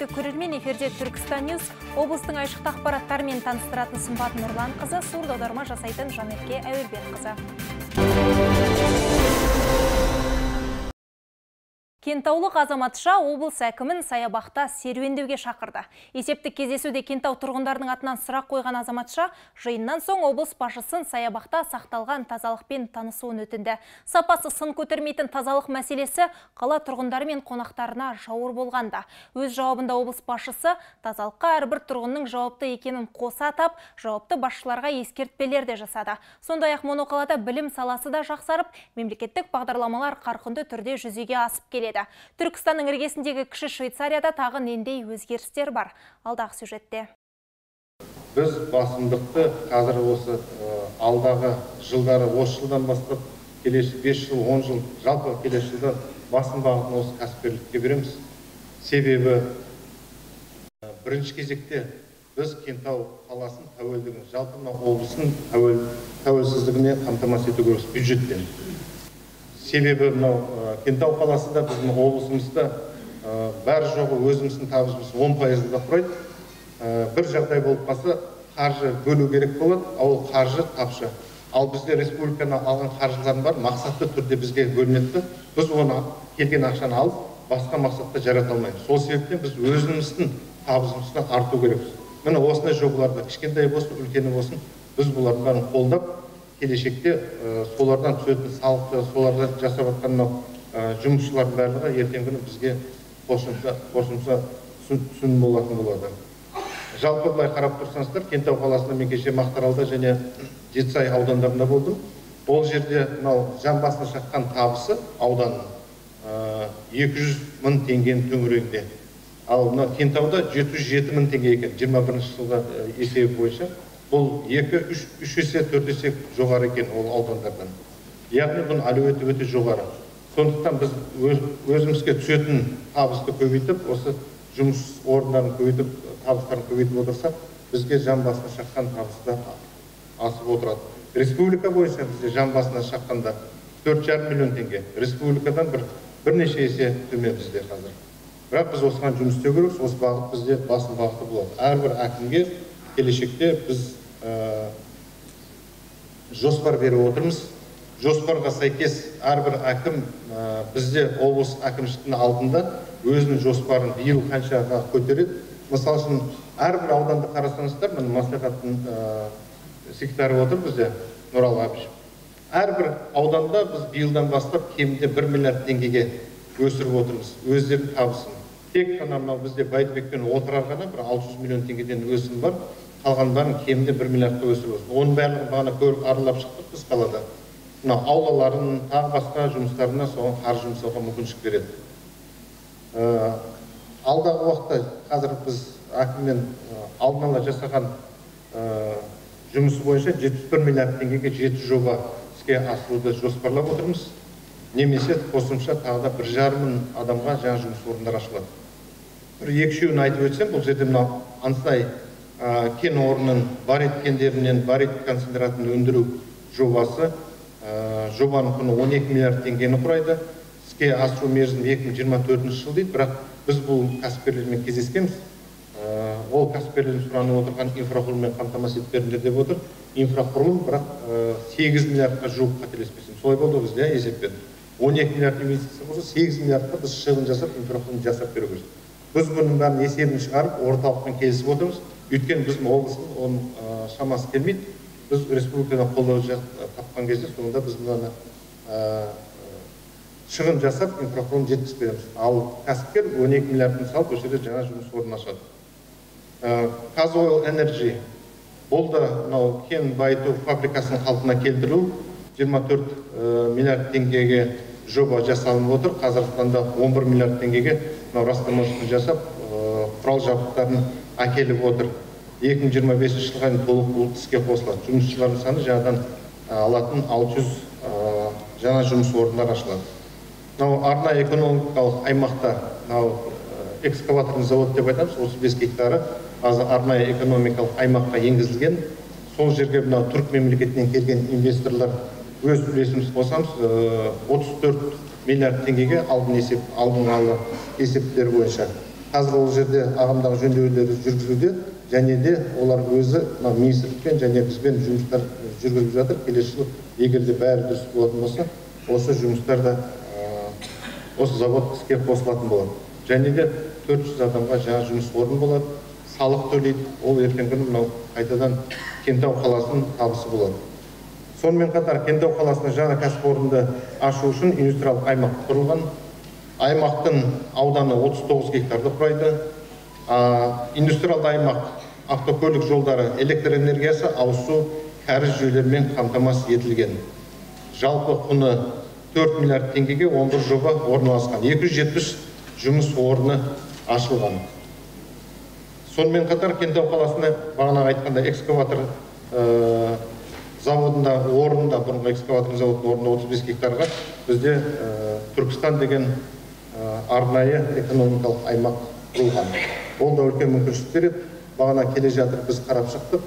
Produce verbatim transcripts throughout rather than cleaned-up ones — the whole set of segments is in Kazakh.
Құрметті көрермен, эфирде Түркістан Ньюс, облыстың айшықты ақпараттарымен таныстыратын Сымбат Нұрлан қызы, сурд аударма жасайтын Жанерке Әуелбек қызы. Кентаулық азаматша облыс әкімін саябақта серуендеуге шақырды. Есептік кездесуде Кентау тұрғындарының атынан сұрақ қойған азаматша жиыннан соң облыс басшысын саябақта сақталған тазалықпен танысуын өтінді. Сапасы сын көтермейтін тазалық мәселесі қала тұрғындары мен қонақтарына жауыр болғанда. Өз жауабында облыс басшысы тазалыққа әрбір тұрғынның жауапты екенін қоса атап, жауапты басшыларға ескертпелер де жасады. Сондай-ақ моноқалада білім саласы да жақсарып, мемлекеттік бағдарламалар қарқынды түрде жүзеге асып келеді. Түркістанның іргесіндегі кіші Швейцарияда тағы нендей өзгерістер бар. Алдағы сюжетте. Біз басымдықты қазір осы алдағы жылдары, осы жылдан бастап келесі бес жыл, он жыл, жалпы келесі жылда басым бағытын осы кәсіпкерлікке береміз. Себебі бірінші кезекте біз Кентау қаласын тәуелдігін, жалпы облысын тәуелсіздігіне қамтамасыз ету керекпіз бюджеттен. Себебі Кентау қаласында біздің облысымызда бәрі жоғы өзіміздің табысымыз он пайызды құрайды. Бір жағдай болып қалса, қаржы бөлу керек болады, ал қаржы тапшы. Ал бізде республиканы алған қаржыларын бар, мақсатты түрде бізге бөлінеді. Біз оны келген ақшаны алып, басқа мақсатта жарата алмаймыз. Сол себептен біз өзіміздің табысымызды арту керекпіз. Міне осындай жобаларды, кішкентай болсын, үлкені болсын, біз бұлардың бәрін қолдап, келешекте солардан түсетін салықты, солардан жасап жатқан жұмысшылардың барлығы ертеңгі күні бізге қосымша түсім болатын болады. Жалпы былай қарап тұрсаңыздар, Кентау қаласында мен кеше Мақтааралда және Жетісай аудандарында болдым. Ол жерде жан басына шаққан табысы ауданның екі жүз мың теңгенің төңірегінде. Ал Кентауда жеті жүз жеті мың теңге екен, жиырма бірінші жылғы есебі бойынша. Бұл екі үш есе, төрт есе жоғары екен ол аудандардан. Яғни бұның әлеуеті өте жоғары. Сондықтан біз өзімізге түсетін табысты көбейтіп, осы жұмыс орындарын көбейтіп, табыстарын көбейтіп отырсақ, бізге жан басына шаққан табысты асып отырады. Республика бойынша бізде жан басына шаққанда төрт жарым миллион теңге. Республикадан бірнеше есе төмен бізде қазір. Бірақ біз осыған жұмыс істеу керекпіз, осы бағыт бізде басым бағыты болады. Әрбір әкімге келешекте біз жоспар беріп отырмыз. Жоспарға сәйкес әрбір әкім бізде облыс әкімшілігінің алдында өзінің жоспарын биыл қаншаға көтереді. Мысалы үшін әрбір ауданды қарасаңыздар, міне мәслихаттың секретары отыр бізде Нұралы Әбішев. Әрбір ауданда біз биылдан бастап кемінде бір миллиард теңгеге өсіріп отырмыз өздерінің табысын. Тек қана мынау бізде Бәйдібекпен отырар ғана бір алты жүз миллион теңгеден өсім бар. Қалған бәрін кемінде бір миллиардқа өсіріп отырмыз. Оның бәрін бағана көріп аралап шықтық біз қалада. Мына аулаларын, тағы басқа жұмыстарына соған қаржы жұмсауға мүмкіншілік береді. Алдағы уақытта қазір біз әкіммен алдын ала жасаған жұмысы бойынша жетпіс бір миллиард теңгеге жеті жоба іске асыруды жоспарлап отырмыз. Немесе қосымша тағы да бір жарым мың адамға жаңа жұмыс орындары ашылады. Бір екі-үшеуін айтып өтсем, бұл жерде мынау Ансай кен орнының барит кендерінен барит концентратын өндіру жобасы. Жобаның құны он екі миллиард теңгені құрайды. Іске асыру мерзімі екі мың жиырма төртінші жыл дейді, бірақ біз бұл кәсіпкерлермен кездескенбіз. Ол кәсіпкерлердің сұранып отырған инфрақұрылыммен қамтамасыз етіп беріңдер деп отыр. Инфрақұрылым бірақ сегіз миллиардқа жуық қателеспесем. Солай болды бізде есеппен. он екі миллиард инвестиция болса, сегіз миллиардқа біз шығын жасап, инфрақұрылым жасап беру керекпіз. Біз бұның бәрін есебін шығарып, орталықпен келісіп отырмыз. Өйткені біздің облыстың оның шамасы келмейді. Біз республикадан қолдау тапқан кезде соңында біз бұны шығын жасап, инфрақұрылым жеткізіп береміз. Ал кәсіпкер он екі миллиардын салып, осы жерде жаңа жұмыс орнын ашады. Қазойл Энерджи бұл да кен байыту фабрикасын қалпына келтіру жиырма төрт миллиард теңгеге жоба жасалынып отыр. Қазіргі таңда он бір миллиард теңгеге растамасын жасап, құрал жабдықтарын әкеліп отыр. екі мың жиырма бесінші жылға дейін толық іске қосылады. Жұмысшылардың саны жаңадан алатын алты жүз жаңа жұмыс орындары ашылады. Арнайы экономикалық аймақта экскаваторный завод деп айтамыз, отыз бес гектары арнайы экономикалық аймаққа енгізілген. Сол жерге түрік мемлекетінен келген инвесторлар өз үлесіміз қосамыз, отыз төрт миллиард теңгеге алдын есеп, алдын ала есептер бойынша. қазір ол жерде ағымдағы жөндеулер жүргізілуде, және де олар өзі министрлікпен және бізбен жұмыстар жүргізіп жатыр. Келесі жыл егер де бәрі дұрыс болатын болса, осы жұмыстарда осы завод іске қосылатын болады. Және де төрт жүз адамға жаңа жұмыс орны болады, салық төлейді. Ол ертеңгі күні мынау қайтадан Кентау қаласының табысы болады. Сонымен қатар Кентау қаласында жаңа кәсіпорынды ашу үшін индустриялық аймақ құрылған. Аймақтың ауданы отыз тоғыз гектарды құрайды. Индустриалды аймақ автокөлік жолдары, электр энергиясы, ауызсу, кәріз жүйелерімен қамтамасыз етілген. Жалпы құны төрт миллиард теңгеге он бір жоба орналасқан. екі жүз жетпіс жұмыс орны ашылған. Сонымен қатар Кентау қаласында бағана айтқанда экскаватор заводында орнында, бұрынғы экскаватор заводының орнында отыз бес гектарға бізде Түркістан деген арнайы экономикалық аймақ құрылған. Ол да үлкен мүмкіншілік береді. Бағана келе жатыр, біз қарап шықтық.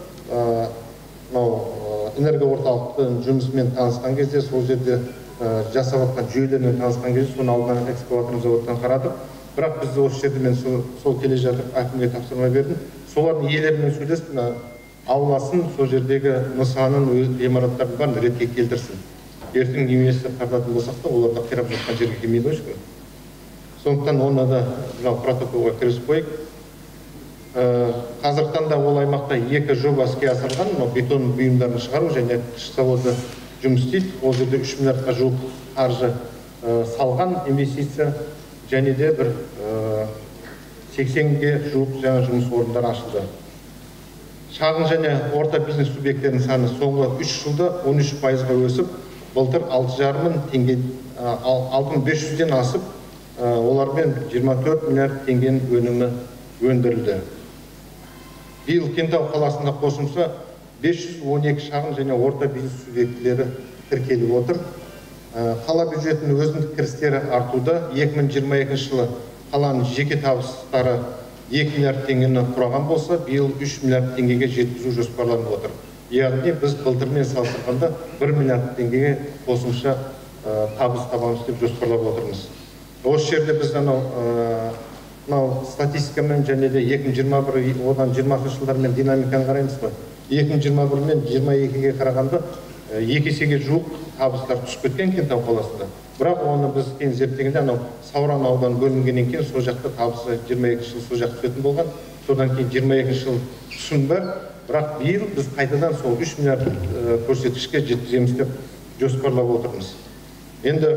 Энергоорталықтың жұмысымен танысқан кезде, сол жерде жасап жатқан жүйелермен танысқан кезде, соны алдынан экскаватор заводтан қарадық. Бірақ біз осы жерде мен сол келе жатыр әкімге тапсырма бердім. Солардың иелерімен сөйлесіп, ауласын, сол жердегі нысанын, өз ғимараттардың барын ретке келтірсін. Ертең инвестор тартатын болсақ та, оларда қирап жатқан жерге келмейді ғой. Сондықтан оны да протоколға кіргізіп қойып, қазіргі таңда ол аймақта екі жоба іске асырылған, бетон бұйымдарын шығару және қыш заводы жұмыс істейді. Ол жерде үш миллиардқа жуық қаржы салған инвестиция, және де бір сексенге жуық жаңа жұмыс орындары ашылды. Шағын және орта бизнес субъекттерінің саны соңғы үш жылда он үш пайызға өсіп, былтыр алты жарым мың теңге, алты мың бес жүзден асып, олармен жиырма төрт миллиард теңгенің өнімі өндірілді. Биыл Кентау қаласында қосымша бес жүз он екі шағын және орта бизнес субъектілері тіркеліп отыр. Қала бюджетінің өзіндік кірістері артуда. екі мың жиырма екінші жылы қаланың жеке табыстары екі миллиард теңгені құраған болса, биыл үш миллиард теңгеге жеткізу жоспарланып отыр. Яғни біз былтырмен салыстырғанда бір миллиард теңгеге қосымша табыс табамыз деп жоспарлап отырмыз. Осы жерде біз анау статистикамен және де екі мың жиырма бір, одан жиырмасыншы жылдармен динамиканы қараймыз ғой. екі мың жиырма бір мен жиырма екіге қарағанда екі есеге жуық табыстар түсіп кеткен Кентау қаласында. Бірақ оны біз кейін зерттегенде анау Сауран ауданы бөлінгеннен кейін сол жақта табысы жиырма екінші жыл сол жақта түсетін болған. Содан кейін жиырма екінші жыл түсім бар. Бірақ биыл біз қайтадан сол үш миллиард көрсеткішке жеткіземіз деп жоспарлап отырмыз. Енді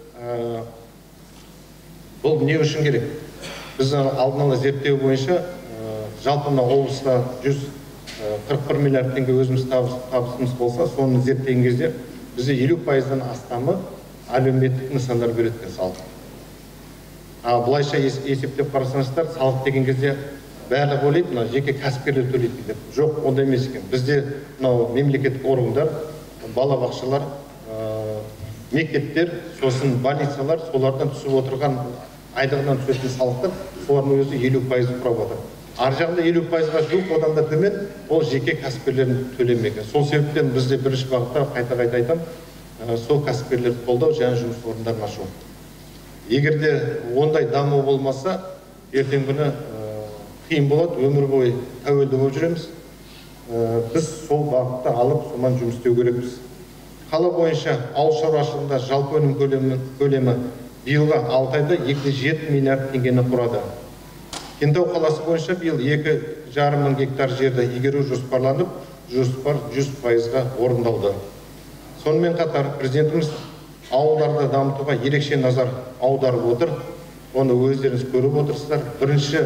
бұл не үшін керек? Біз алдын ала зерттеу бойынша жалпы облыста жүз қырық бір миллиард теңге өзіміз табысымыз болса, соны зерттеген кезде бізде елу пайыздан астамы әлеуметтік нысандар береді екен салық. Бұлайша есептеп қарасаңыздар, салық деген кезде бәрі ойлайды, мына жеке кәсіпкерлер төлейді деп. Жоқ, ондай емес екен. Бізде мынау мемлекеттік органдар, балабақшалар, мектептер, сосын больницалар, солардан түсіп отырған айлығынан түсетін салықтар, солардың өзі елу пайызды құрап отыр. Ар жағында елу пайызға жуық, одан да төмен, ол жеке кәсіпкерлердің төлемегі. Сол себептен бізде бірінші бағытта қайта-қайта айтам, сол кәсіпкерлерді қолдау, жаңа жұмыс орындарын ашу. Егер де ондай даму болмаса, ертең күні қиын болады, өмір бойы тәуелді болып жүреміз. Біз сол бағытта алып, соған жұмыс істеу керекпіз. Қала бойынша ауыл шаруашылығында жалпы өнім көлемі биылғы алты айда екі де жеті миллиард теңгені құрады. Кентау қаласы бойынша биыл екі жарым мың гектар жерді игеру жоспарланып, жоспар жүз пайызға орындалды. Сонымен қатар президентіміз ауылдарды дамытуға ерекше назар аударып отыр. Оны өздеріңіз көріп отырсыздар. Бірінші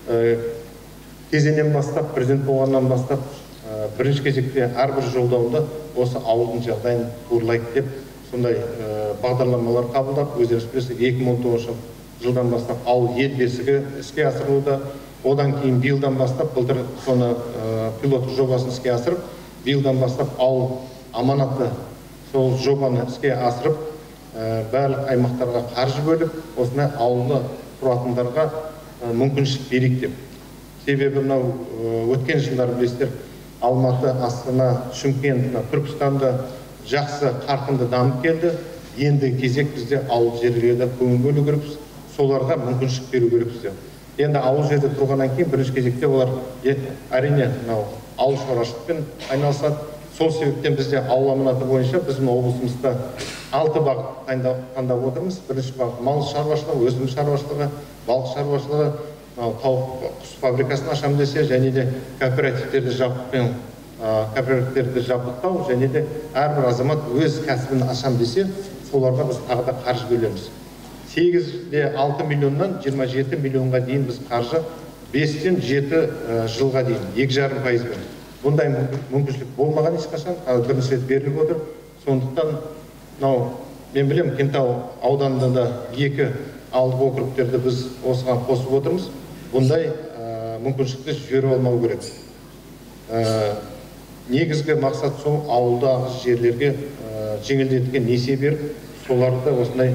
кезеңнен бастап, президент болғаннан бастап, бірінші кезекте әрбір жолдауында осы ауылдың жағдайын турлайды деп, сондай бағдарламалар қабылдап, өздеріңіз білесіздер, екі мың он тоғызыншы жылдан бастап ауыл ел бесігі іске асырылуда. Одан кейін биылдан бастап, былтыр соны пилоттық жобасын іске асырып, биылдан бастап ауыл аманаты сол жобаны іске асырып, барлық аймақтарға қаржы бөліп, осындай ауылды тұратындарға мүмкіншілік берейік деп. Себебі мынау өткен жылдар білесіздер, Алматы, Астана, Шымкент, Түркістанда жақсы қарқынды дамып келді. Енді кезек бізде ауыл жерлерге көңіл бөлу керекпіз, соларға мүмкіншілік беру керекпіз. Енді ауыл жерде тұрғаннан кейін бірінші кезекте олар әрине мынау ауыл шаруашылықпен айналысады. Сол себептен бізде ауыл аманаты бойынша біздің облысымызда алты бағыт таңдап отырмыз. Бірінші бағыт мал шаруашылығы, өсім шаруашылығы, балық шаруашылығы, тауық құс фабрикасын ашамын десе, және де кооперативтерді жабдықпен кооперативтерді жабдықтау, және де әрбір азамат өз кәсібін ашамын десе, соларға біз тағы да қаржы бөлеміз. сегіз де алты миллионнан жиырма жеті миллионға дейін біз қаржы бестен жеті жылға дейін екі жарым пайызбен. Бұндай мүмкіншілік болмаған ешқашан, бірінші рет беріліп отыр. Сондықтан, мынау мен білем, Кентау ауданында да екі ауылдық округтерді біз осыған қосып отырмыз. Бұндай мүмкіншілікті жіберіп алмау керек. Негізгі мақсат сол ауылдағы жерлерге жеңілдетілген несие беріп, соларды осындай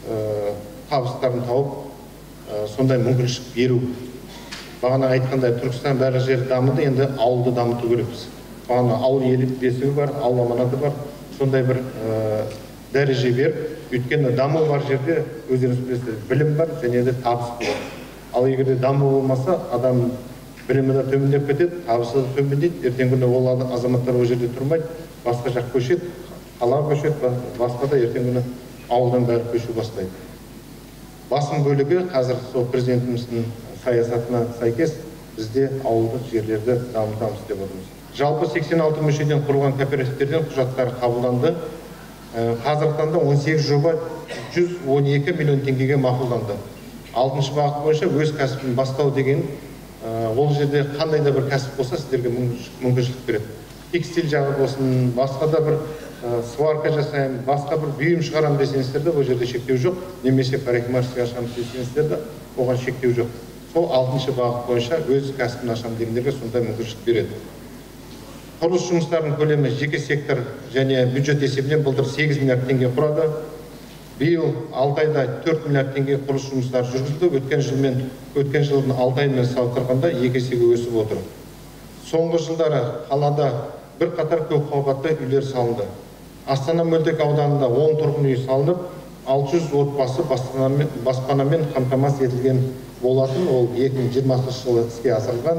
табыстарын тауып, сондай мүмкіншілік беру. Бағана айтқандай, Түркістан бәрі жер дамыды, енді ауылды дамыту керекпіз. Бағана ауыл елі бесігі бар, ауыл аманаты бар, сондай бір дәреже беріп, өйткені даму бар жерде өздеріңіз білесіздер, білім бар және де табыс болады. Ал егер де даму болмаса, адам білімі де төмендеп кетеді, табысы да төмендейді, ертеңгі күні ол азаматтар ол жерде тұрмайды, басқа жақ көшеді, қала көшеді, басқа да ертеңгі күні ауылдан бәрі көшу бастайды. Басым бөлігі қазір сол президентіміздің саясатына сәйкес бізде ауылдық жерлерді дамытамыз деп отырмыз. Жалпы сексен алты мүшеден құрылған кооперативтерден құжаттар қабылданды. Қазіргі таңда он сегіз жоба жүз он екі миллион теңгеге мақұлданды. Алтыншы бағыт бойынша өз кәсібін бастау деген, ол жерде қандай да бір кәсіп болса сіздерге мүмкіншілік береді. Текстиль жағы болсын, басқа да бір сварка жасаймын, басқа бір бұйым шығарам десеңіздер де, ол жерде шектеу жоқ. Немесе парикмахерская ашамын десеңіздер де, оған шектеу жоқ. Сол алтыншы бағыт бойынша өз кәсібін ашамын дегендерге сондай мүмкіншілік береді. Құрылыс жұмыстарының көлемі жеке сектор және бюджет есебінен былтыр сегіз миллиард теңге құрады. Биыл алты айда төрт миллиард теңге құрылыс жұмыстары жүргізілді. Өткен жылмен, өткен жылдың алты айымен салыстырғанда екі есеге өсіп отыр. Соңғы жылдары қалада бір қатар көп қабатты үйлер салынды. Астана Мөлтек ауданында он тұрғын үй салынып, алты жүз отбасы баспанамен қамтамасыз етілген болатын. Ол екі мың жиырмасыншы жылы іске асырылған.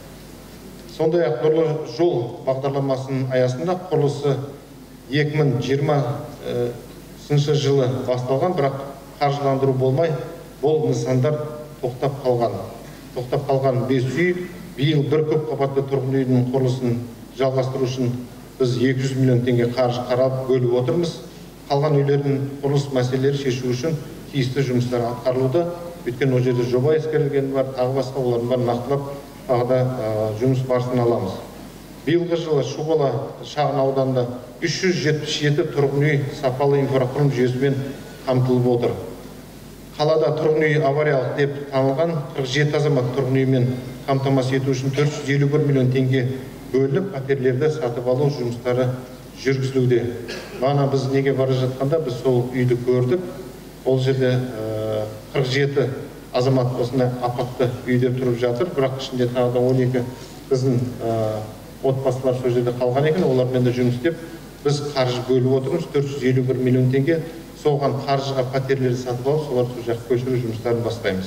Сондай-ақ нұрлы жол бағдарламасының аясында құрылысы екі мың жиырмасыншы жылы басталған, бірақ қаржыландыру болмай, бұл нысандар тоқтап қалған. Тоқтап қалған бес үй, биыл бір көп қабатты тұрғын үйдің құрылысын жалғастыру үшін біз екі жүз миллион теңге қаржы қарап бөліп отырмыз. Қалған үйлердің құрылыс мәселелері шешу үшін тиісті жұмыстар атқарылуда. Өйткені ол жерде жоба ескерілген бар, тағы басқа олардың бар нақтылап, тағы да жұмыс барысын аламыз. Биылғы жылы Шубала шағын ауданында үш жүз жетпіс жеті тұрғын үй сапалы инфрақұрылым жүйесімен қамтылып отыр. Қалада тұрғын үй авариялық деп танылған қырық жеті азамат тұрғын үймен қамтамасыз ету үшін төрт жүз елу бір миллион теңге бөлініп, пәтерлерді сатып алу жұмыстары жүргізілуде. Бағана біз неге бара жатқанда біз сол үйді көрдік. Ол жерде қырық жеті азамат осындай апатты үйде тұрып жатыр, бірақ ішінде тағы да он екі біздің отбасылар сол жерде қалған екен. Олармен де жұмыс істеп, біз қаржы бөліп отырмыз, төрт жүз елу бір миллион теңге. Соған қаржыға пәтерлерді сатып алып, солар сол жаққа көшіру жұмыстарын бастаймыз.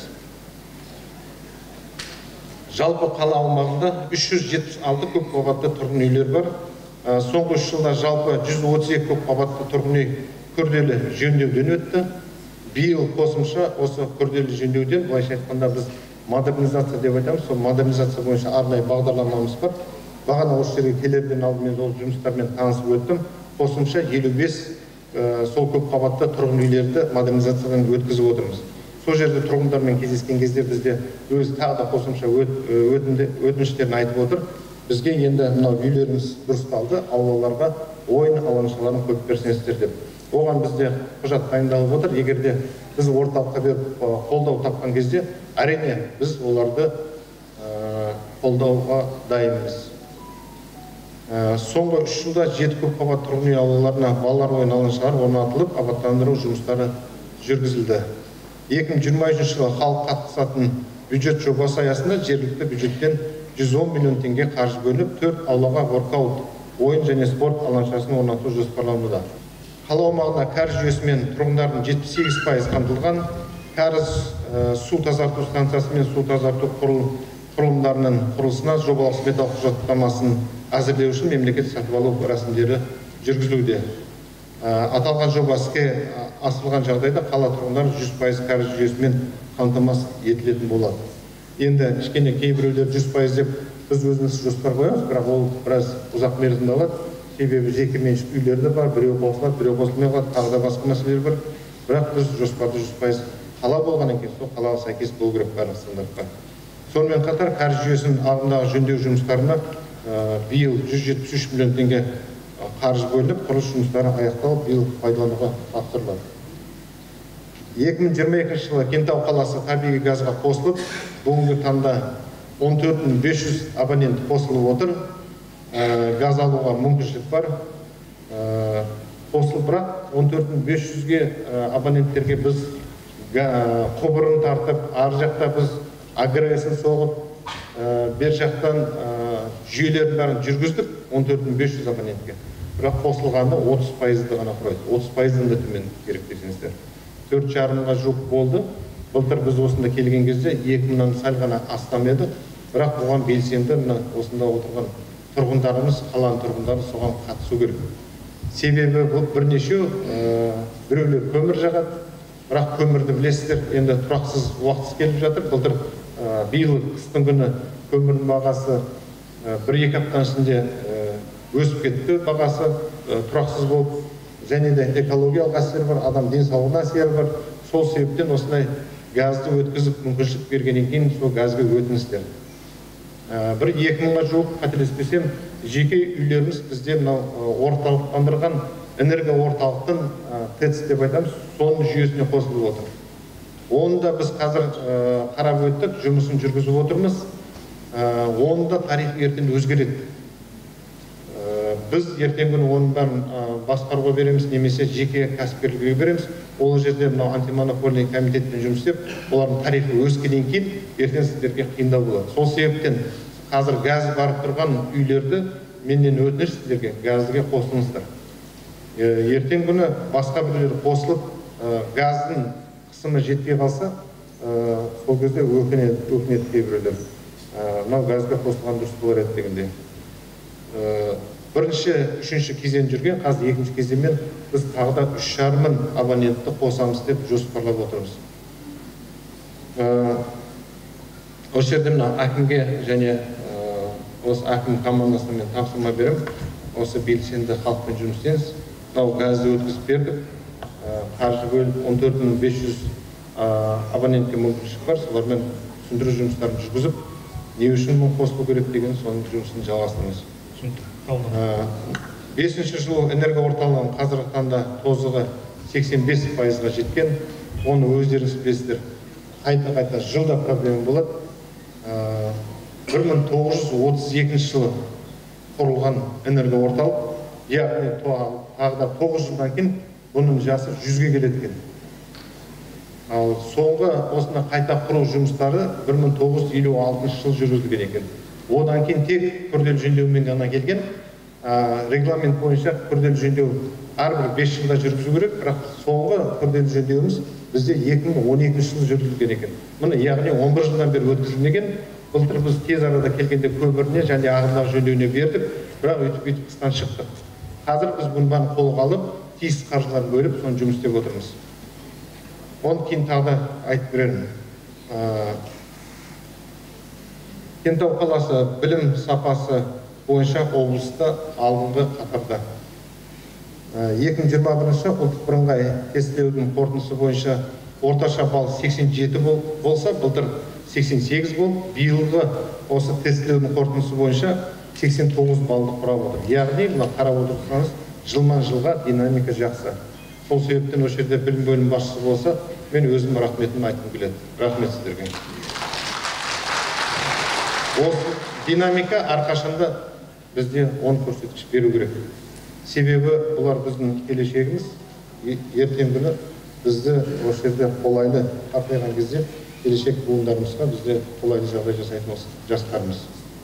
Жалпы қала аумағында үш жүз жетпіс алты көп қабатты тұрғын үйлер бар. Соңғы үш жылда жалпы жүз отыз екі көп қабатты тұрғын үй күрделі жөндеуден өтті. Биыл қосымша осы күрделі жөндеуден, былайша айтқанда біз модернизация деп айтамыз, сол модернизация бойынша арнайы бағдарламамыз бар. Бағана осы жерге келерден алдымен ол жұмыстармен танысып өттім. Қосымша елу бес сол көп қабатты тұрғын үйлерді модернизациядан өткізіп отырмыз. Сол жерде тұрғындармен кездескен кезде бізде өз тағы да қосымша өтініштерін айтып отыр. Бізге енді мынау үйлеріміз дұрысталды, аулаларға ойын алаңшаларын қойып берсеңіздер деп. Оған бізде құжат дайындалып отыр. Егер де біз орталыққа беріп қолдау тапқан кезде, әрине біз оларды қолдауға дайынбыз. Соңғы үш жылда жеті көп қабатты тұрғын үй аулаларына балалар ойын алаңшалары орнатылып, абаттандыру жұмыстары жүргізілді. екі мың жиырма үшінші жылы халық қатысатын бюджет жобасы аясында жергілікті бюджеттен жүз он миллион теңге қаржы бөлініп, төрт аулаға воркаут, ойын және спорт алаңшасын орнату жоспарлануда. Қала аумағында кәріз жүйесімен тұрғындардың жетпіс сегіз пайыз қамтылған, кәріз су тазарту станциясы мен су тазарту құрылымдарының құрылысына жобалық сметалық құжаттамасын әзірлеу үшін мемлекет сатып алу рәсімдері жүргізілуде. Аталған жоба іске асырылған жағдайда қала тұрғындары жүз пайыз кәріз жүйесімен қамтамасыз етілетін болады. Енді кішкене кейбіреулер жүз пайыз деп біз өзіміз жоспар қоямыз, бірақ ол біраз ұзақ мерзімді алады. Себебі жеке меншік үйлер де бар, біреу қосылады, біреу қосылмай қалады, тағы да басқа мәселелер бар. Бірақ біз жоспарды жүз пайыз қала болғаннан кейін сол қалаға сәйкес болу керек барлық стандартқа. Сонымен қатар кәріз жүйесінің ағымдағы жөндеу жұмыстарына биыл жүз жетпіс үш миллион теңге қаржы бөлініп, құрылыс жұмыстары аяқталып, биыл пайдалануға тапсырылады. екі мың жиырма екінші жылы Кентау қаласы табиғи газға қосылып, бүгінгі таңда он төрт мың бес жүз абонент қосылып отыр. Газ алуға мүмкіншілік бар. Қосылып, бірақ он төрт мың бес жүзге абоненттерге біз құбырын тартып, ар жақта біз агрегасын соғып, бер жақтан жүйелерін бәрін жүргіздік он төрт мың бес жүз абонентке. Бірақ қосылғанда отыз пайызды ғана құрайды. отыз пайыздан да төмен керек десеңіздер. төрт жарымға жуық болды. Былтыр біз осында келген кезде екі мыңнан сәл ғана астам еді. Бірақ бұған белсенді осында отырған тұрғындарымыз, қаланың тұрғындары соған қатысу керек. Себебі бұл бірнешеу, біреулер көмір жағады, бірақ көмірді білесіздер, енді тұрақсыз уақытсыз келіп жатыр. Былтыр биыл қыстың күні көмірдің бағасы бір-екі аптаның ішінде өсіп кетті, бағасы тұрақсыз болып, және де экологиялық әсері бар, адам денсаулығына әсері бар. Сол себептен осындай газды өткізіп мүмкіншілік бергеннен кейін сол газға өтіністер. Бір екі мыңға жуық, қателеспесем, жеке үйлеріміз бізде мынау орталықтандырған энерго орталықтың ТЭЦ деп айтамыз, соның жүйесіне қосылып отыр. Оны да біз қазір қарап өттік, жұмысын жүргізіп отырмыз. Оны да тарихы ертең өзгереді. Біз ертең күні оның бәрін басқаруға береміз, немесе жеке кәсіпкерлерге береміз. Ол жерде мынау антимонопольный комитетпен жұмыс істеп, олардың тарихы өскеннен кейін ертең сіздерге қиындау болады. Сол себептен қазір газ барып тұрған үйлерді менен өтініш сіздерге газға қосылыңыздар. Ертең күні басқа біреулер қосылып, газдың қысымы жетпей қалса, сол кезде өкінеді кейбіреулер. Мынау газға қосылған дұрыс болар еді дегенде. Бірінші, үшінші кезең жүрген, қазір екінші кезеңмен біз тағы да үш жарым мың абонентті қосамыз деп жоспарлап отырмыз. Осы жерде мына әкімге және осы әкім командасына мен тапсырма берем. Осы белсенді халықпен жұмыс істеңіз. Мынау газды өткізіп бердік. Қаржы бөліп он төрт мың бес жүз абонентке мүмкіншілік бар. Солармен түсіндіру жұмыстарын жүргізіп, не үшін мың қосылу керек деген соның жұмысын жалғастырамыз. Бесінші жылы энерго орталығының қазіргі таңда тозығы сексен бес пайызға жеткен. Оны өздеріңіз білесіздер, қайта-қайта жылда проблема болады. бір мың тоғыз жүз отыз екінші жылы құрылған энерго орталық, яғни тағы да тоғыз жылдан кейін бұның жасы жүзге келеді екен. Ал соңғы осыны қайта құру жұмыстары бір мың тоғыз жүз елу алтыншы жыл жүргізілген екен. Одан кейін тек күрделі жөндеумен ғана келген. Регламент бойынша күрделі жөндеу әрбір бес жылда жүргізу керек, бірақ соңғы күрделі жөндеуіміз бізде екі мың он екінші жылы жүргізілген екен. Міне, яғни он бір жылдан бері өткізілмеген. Былтыр біз тез арада келгенде көміріне және ағымдағы жөндеуіне бердік, бірақ өйтіп-өйтіп қыстан шықтық. Қазір біз бұны бәрін қолға алып, тиісті қаржыларын бөліп, соны жұмыс істеп отырмыз. Оны кейін тағы да айтып беремін. Кентау қаласы білім сапасы бойынша облыста алдыңғы қатарда. екі мың жиырма бірінші ұлттық бірыңғай тестілеудің қорытындысы бойынша орташа балл сексен жеті болса, былтыр сексен сегіз болып, биылғы осы тестілеудің қорытындысы бойынша сексен тоғыз баллды құрап отыр. Яғни, мына қарап отырсаңыз, жылдан жылға динамика жақсы. Сол себептен осы жерде білім бөлім басшысы болса, мен өзім рахметімді айтқым келеді. Рахмет сіздерге. Осы динамика әрқашанда бізде он көрсеткіш беру керек. Себебі бұлар біздің келешегіміз. Ертең күні бізді осы жерде қолайлы қартайған кезде келешек буындарымызға бізде қолайлы жағдай жасайтын осы жастарымыз.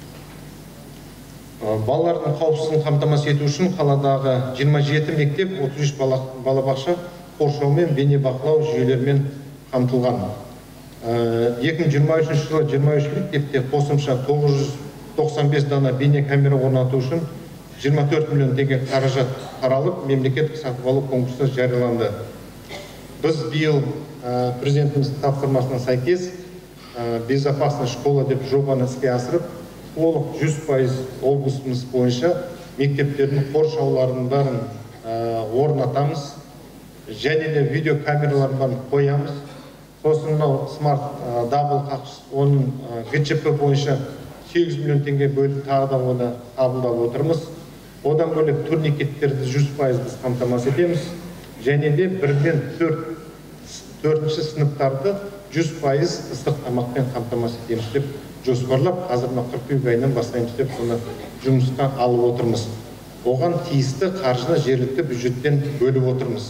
Балалардың қауіпсіздігін қамтамасыз ету үшін қаладағы жиырма жеті мектеп, отыз үш балабақша қоршау мен бейнебақылау жүйелерімен қамтылған. екі мың жиырма үшінші жылы жиырма үш мектепте қосымша тоғыз жүз тоқсан бес дана бейне камера орнату үшін жиырма төрт миллион теңге қаражат қаралып, мемлекеттік сатып алу конкурсы жарияланды. Біз биыл президентіміздің тапсырмасына сәйкес безопасная школа деп жобаны іске асырып, толық жүз пайыз облысымыз бойынша мектептердің қоршауларының бәрін орнатамыз, және де видео камераларын бәрін қоямыз. Сосын мынау смарт дабыл қаққыш, оның ГЧП бойынша сегіз миллион теңге бөліп тағы да оны қабылдап отырмыз. Одан бөлек турникеттерді жүз пайыз біз қамтамасыз етеміз. Және де бірден төртінші сыныптарды жүз пайыз ыстық тамақпен қамтамасыз етеміз деп жоспарлап, қазір қыркүйек айынан бастаймыз деп оны жұмысқа алып отырмыз. Оған тиісті қаржыны жергілікті бюджеттен бөліп отырмыз.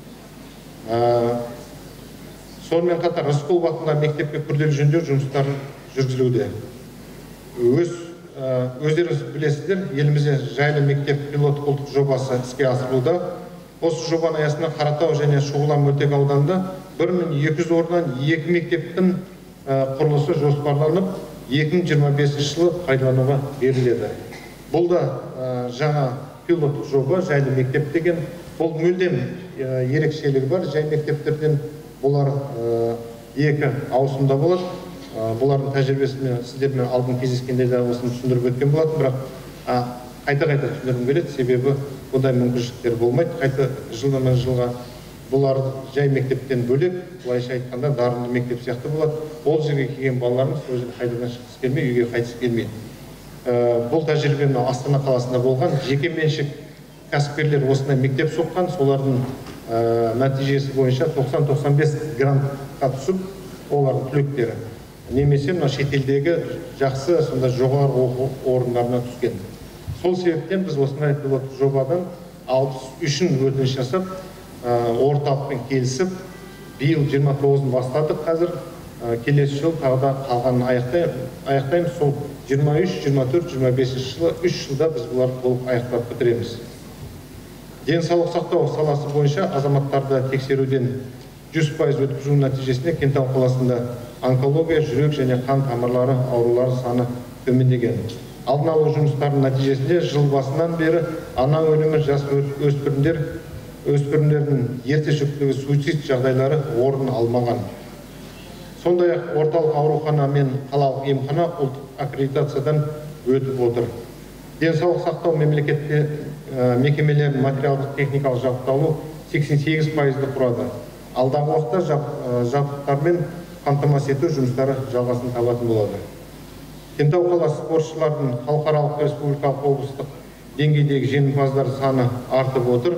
Сонымен қатар Рысқұлов атындағы мектепке күрделі жөндеу жұмыстары жүргізілуде. Өздеріңіз білесіздер, елімізде жайлы мектеп пилоттық ұлттық жобасы іске асырылуда. Осы жобаның аясында Қаратау және Шұғыла мөлтек ауданында бір мың екі жүз орыннан екі мектептің құрылысы жоспарланып, екі мың жиырма бесінші жылы пайдалануға беріледі. Бұл да жаңа пилоттық жоба, жайлы мектеп деген, бұл мүлдем ерекшелігі бар. Жай мектептерден бұлар екі ауысымда болады. Бұлардың тәжірибесімен сіздермен алдын кездескенде де осыны түсіндіріп өткен болатын, бірақ қайта-қайта түсіндіргім келеді, себебі бұндай мүмкіншіліктер болмайды. Қайта жылдан жылға бұлар жай мектептен бөлек, былайша айтқанда дарынды мектеп сияқты болады. Ол жерге келген балаларымыз өзі қайтадан шыққысы келмей, үйге қайтыс келмейді. Бұл тәжірибе Астана қаласында болған, жеке меншік кәсіпкерлер осындай мектеп соққан, солардың нәтижесі бойынша тоқсан тоқсан бес грантқа түсіп, олардың түлектері немесе шетелдегі жақсы сонда жоғары оқу орындарына түскен. Сол себептен біз осындай пилоттық жобадан алпыс үшін өтініш жасап, орталықпен келісіп, биыл жиырма тоғызын бастадық. Қазір келесі жыл тағы да қалғанын аяқтаймыз. Сол жиырма үш, жиырма төрт, жиырма бесінші жылы үш жылда біз бұларды толық аяқтап бітіреміз. Денсаулық сақтау саласы бойынша азаматтарды тексеруден жүз пайыз өткізу нәтижесінде Кентау қаласында онкология, жүрек және қан тамырлары аурулары саны төмендеген. Алдын алу жұмыстарының нәтижесінде жыл басынан бері ана өлімі, жас өспірімдер өспірімдердің ерте жүктегі суицид жағдайлары орын алмаған. Сондай-ақ орталық аурухана мен қалалық емхана ұлттық аккредитациядан өтіп отыр. Денсаулық сақтау мемлекетте мекемелердің материалдық техникалық жабдықталу сексен сегіз пайызды құрады. Алдағы уақытта жабдықтармен қамтамасыз ету жұмыстары жалғасын табатын болады. Кентау қаласы спортшылардың халықаралық республикалық облыстық деңгейдегі жеңімпаздар саны артып отыр.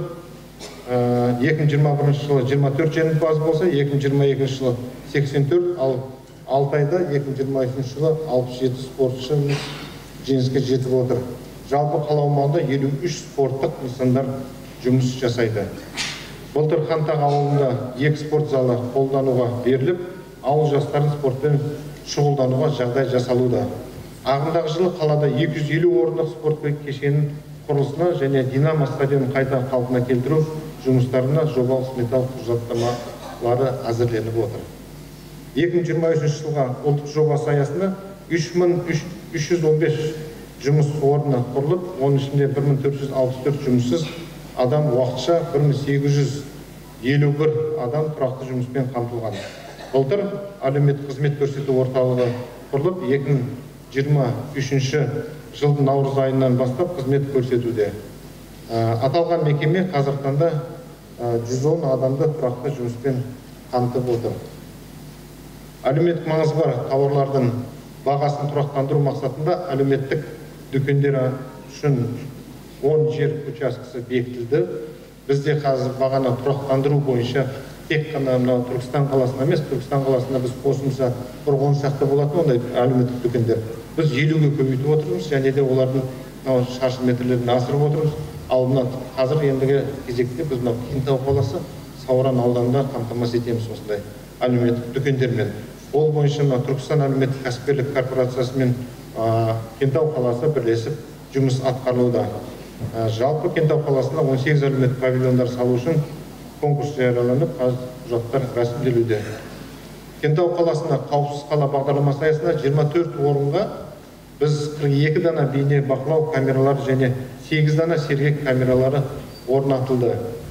екі мың жиырма бірінші жылы жиырма төрт жеңімпаз болса, екі мың жиырма екінші жылы сексен төрт, ал Алтайда екі мың жиырма үшінші жылы алпыс жеті спортшы жеңіске жетіп отыр. Жалпы қала аумағында елу үш спорттық нысандар жұмыс жасайды. Былтыр Хантақ ауылында екі спорт залы қолдануға беріліп, ауыл жастарын спортпен шұғылдануға жағдай жасалуда. Ағымдағы жылы қалада екі жүз елу орындық спорт кешенінің құрылысына және Динамо стадионын қайта қалпына келтіру жұмыстарына жобалық сметалық құжаттамалары әзірленіп отыр. екі мың жиырма үшінші жылға ұлттық жобасы аясында үш мың үш жүз он бес жұмыс орны құрылып, оның ішінде бір мың төрт жүз алпыс төрт жұмыссыз адам уақытша, бір мың сегіз жүз елу бір адам тұрақты жұмыспен қамтылған. Былтыр әлеуметтік қызмет көрсету орталығы құрылып, екі мың жиырма үшінші жылдың наурыз айынан бастап қызмет көрсетуде. Аталған мекеме қазіргі таңда жүз он адамды тұрақты жұмыспен қамтып отыр. Әлеуметтік маңызы бар тауарлардың бағасын тұрақтандыру мақсатында әлеуметтік дүкендер үшін он жер учаскесі бекітілді. Бізде қазір бағаны тұрақтандыру бойынша тек қана Түркістан қаласында емес, Түркістан қаласында біз қосымша бір он шақты болатын ондай әлеуметтік дүкендер. Біз елуге көбейтіп отырмыз, және де олардың шаршы метрлерін асырып отырмыз. Ал мына қазір ендігі кезекте біз мына Кентау қаласы Сауран ауданында қамтамасыз етеміз осындай әлеуметтік дүкендермен. Ол бойынша Түркістан әлеуметтік кәсіпкерлік корпорациясы мен Кентау қаласы бірлесіп жұмыс атқарылуда. Жалпы Кентау қаласында он сегіз әлеуметтік павильондар салу үшін конкурс жарияланып, қазір құжаттар рәсімделуде. Кентау қаласында қауіпсіз қала бағдарламасы аясында жиырма төрт орынға біз қырық екі дана бейне бақылау камералары және сегіз дана сергек камералары орнатылды.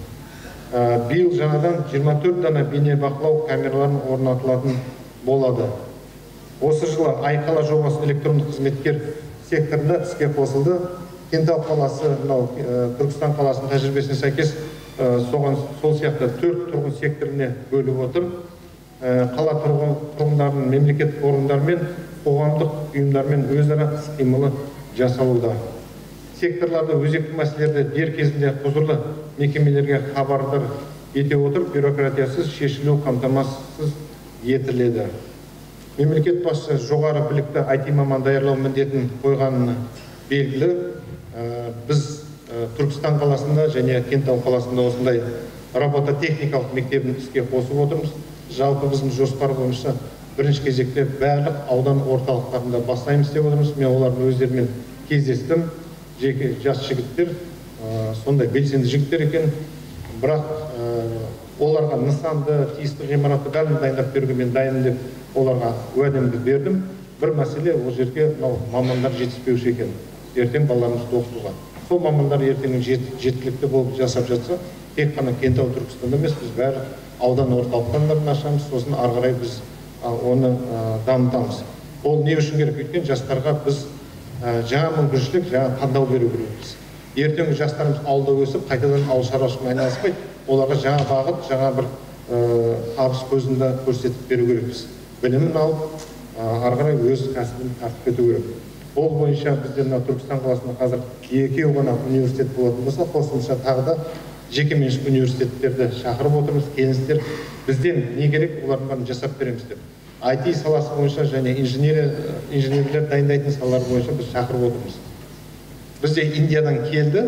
Биыл жаңадан жиырма төрт дана бейне бақылау камераларын орнатылатын болады. Осы жылы Айқала жобасы электрондық қызметкер секторында іске қосылды. Кентау қаласы, Түркістан қаласының тәжірибесіне сәйкес, соған сол сияқты төрт тұрғын секторіне бөліп отыр. Қала тұрғындарының мемлекеттік органдармен, қоғамдық ұйымдармен өзара іс-қимылы жасалуда. Секторларды өзекті мәселелерді дер кезінде құзырлы мекемелерге хабардар ете отырып, бюрократиясыз шешілу қамтамасыз етіледі. Мемлекет басшысы жоғары білікті ай ти маман даярлау міндетін қойғанына белгілі. Біз Түркістан қаласында және Кентау қаласында осындай робототехникалық мектебін іске қосып отырмыз. Жалпы біздің жоспар бойынша бірінші кезекте барлық аудан орталықтарында бастаймыз деп отырмыз. Мен олардың өздерімен кездестім. Жеке жас жігіттер, сондай белсенді жігіттер екен. Бірақ оларға нысанды, тиісті ғимаратты бәрін дайындап беруге мен дайын деп оларға уәдемді бердім. Бір мәселе, ол жерге мамандар жетіспеуші екен. Ертең балаларымызды оқытуға. Сол мамандар ертеңнің жеткілікті болып жасап жатса, тек қана Кентау Түркістанда емес, біз бәрі аудан орталықтарын ашамыз, сосын ары қарай біз оны дамытамыз. Ол не үшін керек? Өйткені жастарға біз жаңа мүмкіншілік, жаңа таңдау беру керекпіз. Ертеңгі жастарымыз ауылда өсіп, қайтадан ауыл шаруашылығымен айналыспайды. Оларға жаңа бағыт, жаңа бір табыс көзінде көрсетіп беру керекпіз. Білімін алып, ары қарай өз кәсібін тартып кету керек. Ол бойынша бізде Түркістан қаласында қазір екеу ғана университет болатын болса, қосымша тағы да жекеменшік университеттерді шақырып отырмыз. Келіңіздер, бізден не керек, олардың бәрін жасап береміз деп. ай ти саласы бойынша және инженерлер дайындайтын салалар бойынша біз шақырып отырмыз. Бізде Индиядан келді,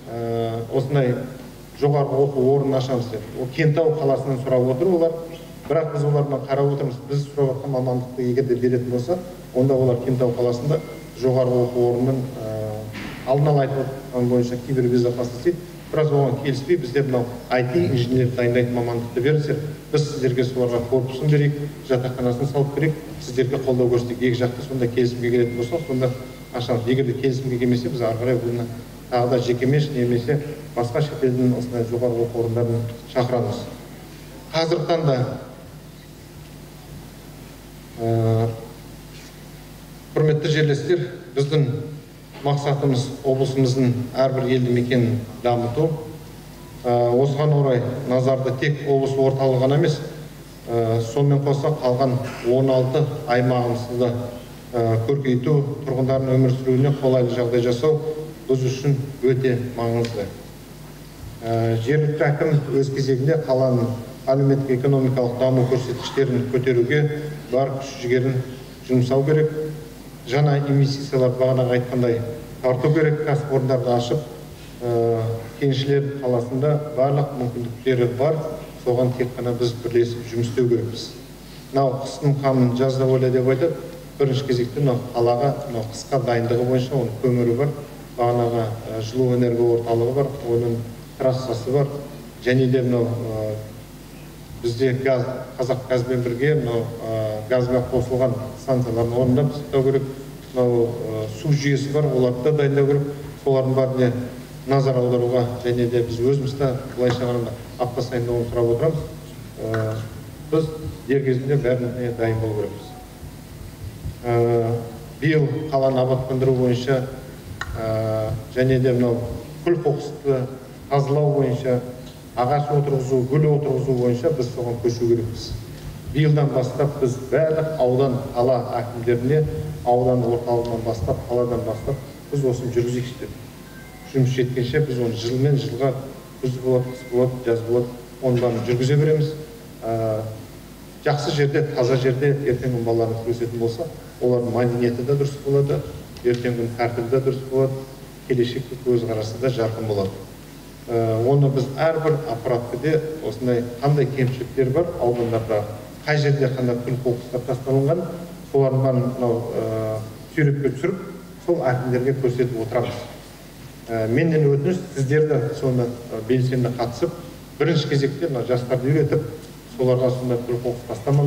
осындай жоғарғы оқу орнын ашамыз деп. Ол Кентау қаласынан сұрап отыр олар. Бірақ біз олардан қарап отырмыз. Біз сұрап отқан мамандықты егер де беретін болса, онда олар Кентау қаласында жоғарғы оқу орнының алдын ала айтып отқан бойынша кибербезопасность дейді. Біраз оған келіспей, бізде мынау ай ти инженер дайындайтын мамандықты беріңіздер. Біз сіздерге соларға корпусын берейік, жатақханасын салып берейік, сіздерге қолдау көрсетейік. Екі жақты сонда келісімге келетін болса, сонда ашамыз. Егер де келісімге келмесе, біз ары қарай бұны тағы да жекеменшік немесе басқа шетелдің осындай жоғарғы оқу орындарын шақырамыз. Қазіргі таңда құрметті жерлестер, біздің мақсатымыз облысымыздың әрбір елді мекенін дамыту. Осыған орай назарды тек облыс орталығы ғана емес, сонымен қоса қалған он алты аймағымызды көркейту, тұрғындардың өмір сүруіне қолайлы жағдай жасау біз үшін өте маңызды. Жергілікті әкім өз кезегінде қаланың әлеуметтік экономикалық даму көрсеткіштерін көтеруге бар күш жігерін жұмсау керек. Жаңа инвестициялар бағанағы айтқандай тарту керек, кәсіпорындарды ашып, кеншілер қаласында барлық мүмкіндіктері бар, соған тек қана біз бірлесіп жұмыс істеу керекпіз. Мынау қыстың қамын жазда ойла деп айтады. Бірінші кезекте мынау қалаға қысқа дайындығы бойынша оның көмірі бар, бағанағы жылу энергия орталығы бар, оның трассасы бар, және де мынау бізде газ, қазақ газбен бірге газға қосылған станцияларын орындап сақтау керек. Су жүйесі бар, оларды да дайындау керек. Солардың бәріне назар аударуға және де біз өзімізді былайша қарағанда апта сайын оны сұрап отырамыз. Біз дер кезінде бәріне дайын болу керекпіз. Биыл қаланы абаттандыру бойынша және де мынау күл қоқысты тазалау бойынша, ағаш отырғызу, гүл отырғызу бойынша біз соған көшу керекпіз. Биылдан бастап біз барлық аудан, қала әкімдеріне, аудан орталығынан бастап, қаладан бастап біз осыны жүргізейікші деп. Жұмыс жеткенше біз оны жылмен жылға күз болады, қыс болады, жаз болады, оны бәрін жүргізе береміз. Жақсы жерде, таза жерде ертеңгі балаларымыз өсетін болса, олардың мәдениеті де дұрыс болады, ертеңгі тәртібі де дұрыс болады, келешекте көзқарасы да жарқын болады. Оны біз әрбір аппаратты осындай қандай кемшіліктер бар, аудандарда қай жерде қандай күл қоқыстар тасталынған, солардың бәрін суретке түсіріп, сол әкімдерге көрсетіп отырамыз. Менен өтініш, сіздерді соны белсенді қатысып, бірінші кезекте жастарды үйретіп, соларға сонда күл қоқыс тастамаңдар,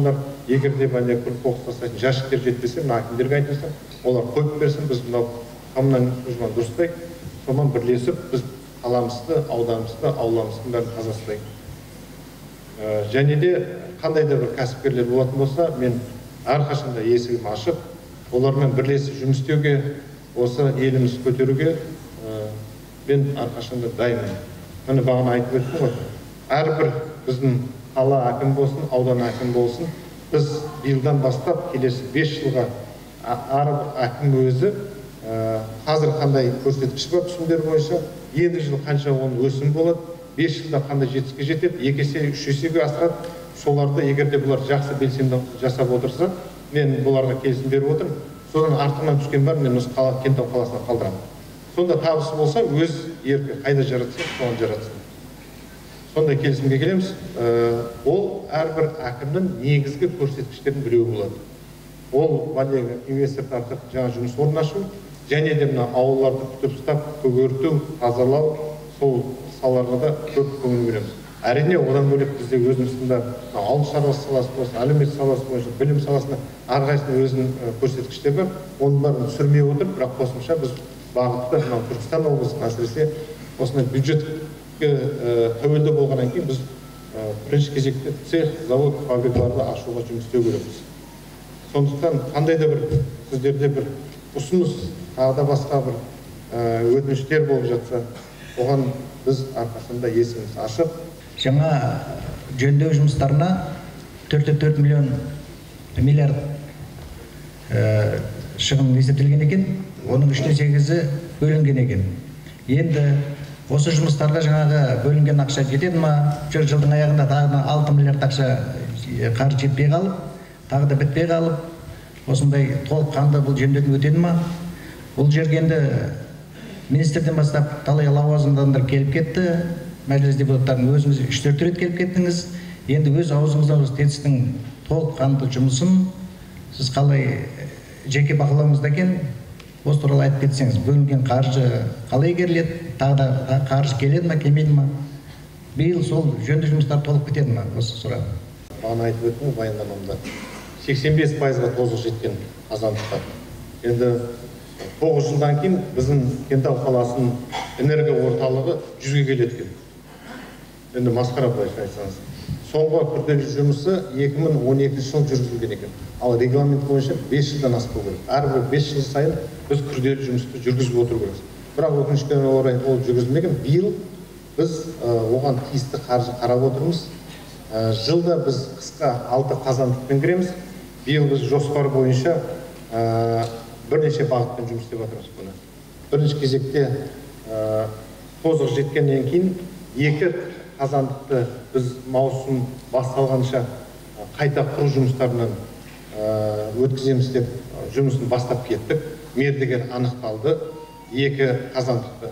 егер де бәле күл қоқыс тастайтын жәшіктер жетпесе, мына әкімдерге айтылса, олар қойып берсін, біз мынау коммуналдық службаны дұрыстай, сонымен бірлесіп біз қаламызды, ауданымызды, ауламыздың бәрін тазалайық. Және де қандай да бір кәсіпкерлер болатын болса, мен әрқашанда есігім ашып, олармен бірлесіп жұмыс істеуге, осы еліміз көтеруге мен әрқашанда дайынмын. Міне бағана айтып өттім ғой. Әрбір біздің қала әкім болсын, аудан әкім болсын, біз биылдан бастап келесі бес жылға әрбір әкім өзі қазір қандай көрсеткіш бар түсімдер бойынша, енді жыл қанша оның өсім болады, бес жылда қандай жетістікке жетеді, екі есе, үш есеге асырады. Соларды егер де бұлар жақсы белсенді жасап отырса, мен бұларға келісім беріп отырмын. Содан артынан түскен бар, мен осы Кентау қаласына қалдырамын. Сонда табысы болса, өз еркі қайда жаратса, соған жаратсын. Сондай келісімге келеміз. Ол әрбір әкімнің негізгі көрсеткіштердің біреуі болады. Ол валеге инвестор тартып жаңа жұмыс орнын ашу, және де мына ауылдарды күтіп ұстап, көгерту, тазалау, сол салаларға да көп көңіл бөлеміз. Әрине, одан бөлек бізде өзіміздің ауыл шаруашылығы саласы болсын, әлеуметтік саласы бойынша, білім саласында әрқайсысының өзінің көрсеткіштері бар. Оның бәрін түсірмей отырып, бірақ қосымша біз бағытты мынау Түркістан облысының әсіресе осындай бюджетке тәуелді болғаннан кейін біз бірінші кезекте цех, завод, фабрикаларды ашуға жұмыс істеу керекпіз. Сондықтан қандай да бір сіздерде бір ұсыныс, тағы да басқа бір өтініштер болып жатса, оған біз әрқашанда есігіміз ашып, жаңа жөндеу жұмыстарына төрт те төрт миллион миллиард шығын есептелген екен, оның үш те сегізі бөлінген екен. Енді осы жұмыстарға жаңағы бөлінген ақша жетеді ма? Жылдың аяғында тағы алты миллиард ақша қаржы жетпей қалып, тағы да бітпей қалып, осындай толыққанды бұл жөндеуден өтеді ма? Бұл жерге енді министрден бастап талай лауазымдандар келіп кетті. Мәжіліс депутаттарының өзіңіз үш төрт рет келіп кеттіңіз. Енді өз аузыңыздан осы ТЭЦ-тің толыққанды жұмысын сіз қалай жеке бақылауыңызда екен, осы туралы айтып кетсеңіз, бөлінген қаржы қалай игеріледі, тағы да қаржы келеді ма, келмейді ма? Биыл сол жөндеу жұмыстары толық бітеді ма? Осы сұрағым. Бағана айтып өттім баяндамамда. сексен бес пайызға тозығы жеткен азаматтар. Енді тоғыз жылдан кейін біздің Кентау қаласының энергия орталығы жүзге келеді екен. Енді масқара былайша айтсаңыз. Соңғы күрделі жұмысы екі мың он екінші жыл жүргізілген екен. Ал регламент бойынша бес жылдан аспау керек. Әрбір бес жыл сайын біз күрделі жұмысты жүргізіп отыру керекпіз. Бірақ өкінішке орай ол жүргізілмеген. Биыл біз оған тиісті қаржы қарап отырмыз. Жылда біз қысқа алты қазандықпен кіреміз. Биыл біз жоспар бойынша бірнеше бағытпен жұмыс істеп жатырмыз бұны. Бірінші кезекте тозығы жеткеннен кейін екі қазандықты біз маусым басталғанша қайта құру жұмыстарынан өткіземіз деп жұмысын бастап кеттік. Мердігер анықталды. Екі қазандықты.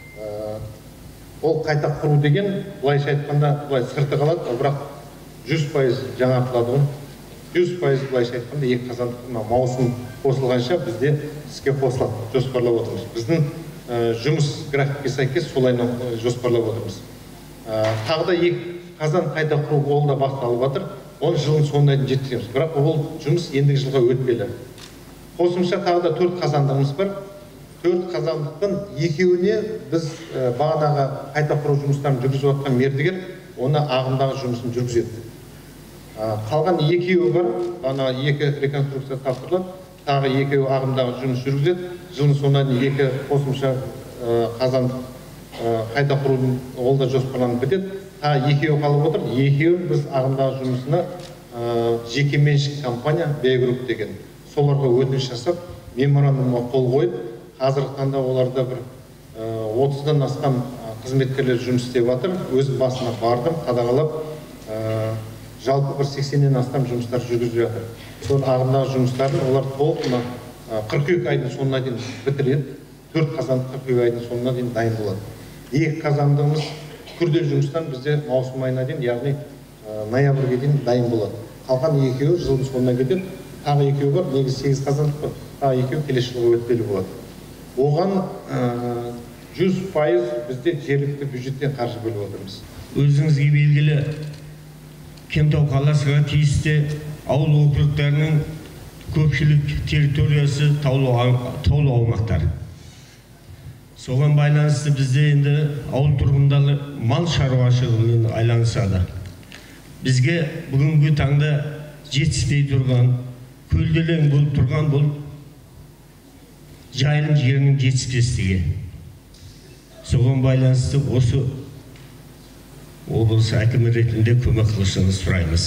Ол қайта құру деген, былайша айтқанда, былай сырты қалады, бірақ жүз пайыз жаңартылады ғой. жүз пайыз былайша айтқанда екі қазандық маусым қосылғанша бізде іске қосылады, жоспарлап отырмыз. Біздің жұмыс графикке сәйкес солай жоспарлап отырмыз. Тағы да екі қазан қайта құру ол да басталып жатыр. Оны жылдың соңына дейін жеткіземіз. Бірақ ол жұмыс ендігі жылға өтпелі. Қосымша тағы да төрт қазандығымыз бар. Төрт қазандықтың екеуіне біз бағанағы қайта құру жұмыстарын жүргізіп жатқан мердігер оны ағымдағы жұмысын жүргізеді. Қалған екеуі бар, ана екі реконструкция тапсырылады, тағы екеуі ағымдағы жұмыс жүргізеді. Жылдың соңына дейін екі қосымша қазандық қайта құрудың ол да жоспарланып бітеді. Тағы екеуі қалып отыр. Екеуін біз ағымдағы жұмысына жекеменшік компания Б-Групп деген соларға өтініш жасап, меморандумға қол қойып, қазіргі таңда оларда бір отыздан астам қызметкерлер жұмыс істеп жатыр. Өзім басына бардым, қадағалап, жалпы бір сексеннен астам жұмыстар жүргізіп жатыр. Сол ағымдағы жұмыстарын олар толық қыркүйек айының соңына дейін бітіреді. төрт қазандық қыркүйек айының соңына дейін дайын болады. Екі қазандығымыз күрделі жұмыстан бізде маусым айына дейін, яғни ноябрьге дейін дайын болады. Қалған екеуі жылдың соңына кетеді. Тағы екеуі бар, негізі сегіз қазандық бар. Тағы екеуі келесі жылға өтпелі болады. Оған жүз пайыз бізде жергілікті бюджеттен қаржы бөліп отырмыз. Өзіңізге белгілі Кентау қаласына тиісті ауыл округтарының көпшілік территориясы таулы аумақтар. Соған байланысты бізде енді ауыл тұрғындары мал шаруашылығымен айланысады. Бізге бүгінгі таңда жетіспей тұрған, көлделең болып тұрған бұл жайылым жерінің жетіспестігі. Соған байланысты осы облыс әкімі ретінде көмек қылышыңызды сұраймыз.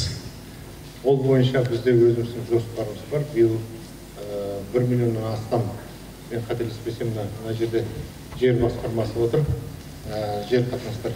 Ол бойынша бізде өзіміздің жоспарымыз бар. Биыл бір миллионнан астам, мен қателеспесем, мына жерде жер басқармасы отыр, жер қатынастар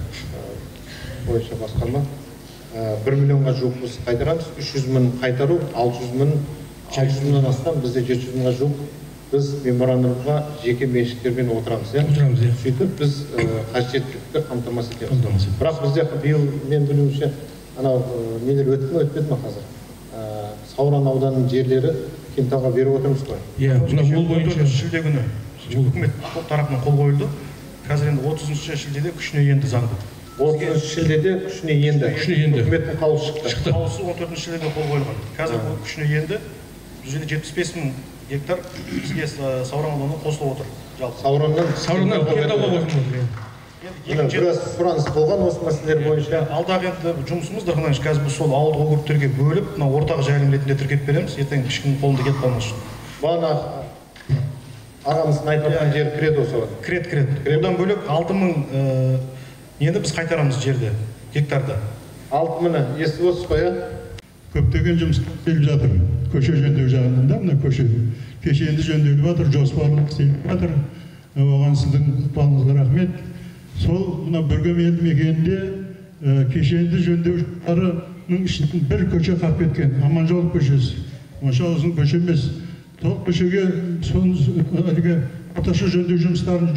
бойынша басқарма. бір миллионға жуық біз қайтарамыз, үш жүз мың қайтару, алты жүз мыңнан астам, бізде жеті жүз мыңға жуық біз меморандумға жеке меншіктермен отырамыз. Сөйтіп біз қажеттілікті қамтамасыз етеміз. Бірақ бізде биыл мен білуімше анау нелер өтті ме, өтпеді ме қазір? Сауран ауданының жерлері Кентауға беріп отырмыз ғой. Иә, ол бойынша шілде күні үкімет тарапынан қол қойылды. Қазір енді отызыншы шілдеде күшіне енді заңды. отызыншы шілдеде күшіне енді. Күшіне енді. Үкіметтің қаулысы шықты. Қаулысы он төртінші шілдеде қол қойылған. Қазір бұл күшіне енді жүз жетпіс бес мың гектар бізге Сауран ауданына қосылып отыр. Саураннан Саураннан Кентауға қосылып отыр. Біраз сұраныс болған осы мәселелер бойынша. Алдағы енді жұмысымыз дұрғынайыншы, қазір біз сол ауылдық округтерге бөліп, мына ортақ жайылым ретінде тіркеп береміз, ертең ешкімнің қолында кетіп қалмас үшін. Бағана ағамыздың айтып жатқан жер кіреді осы. Кіреді, кіреді. Одан бөлек алты мың енді біз қайтарамыз жерді, гектарды. алты мыңы естіп отырсыз ғой, иә? Көптеген жұмыстар істеліп жатыр. Көше жөндеу жағынан да, мына көше кешенді жөнделіп жатыр, жоспарлы істеліп жатыр. Оған сіздің ықпалыңызға рахмет. Сол мына Бүргем елді мекенінде кешенді жөндеу жұмыстарының ішінен бір көше қалып кеткен, Аманжолов көшесі. Онша ұзын көше емес. Сол көшеге әлгі орташа жөндеу жұмыстарын